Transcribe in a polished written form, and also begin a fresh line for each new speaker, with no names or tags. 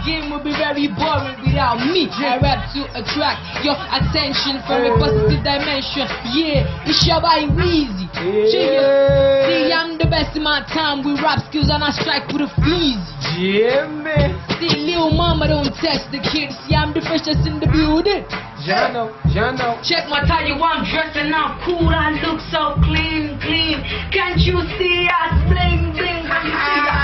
game will be very boring without me. I rap to attract your attention from a positive dimension. Yeah, it's your boy Weezy. See, I'm the best in my time with rap skills and I strike with a fleas.
Yeah, man.
See, little mama don't test the kid. See, I'm the freshest in the building.
Jano.
Check my tie, I'm dressing up cool. I look so clean. Can't you see us bling bling?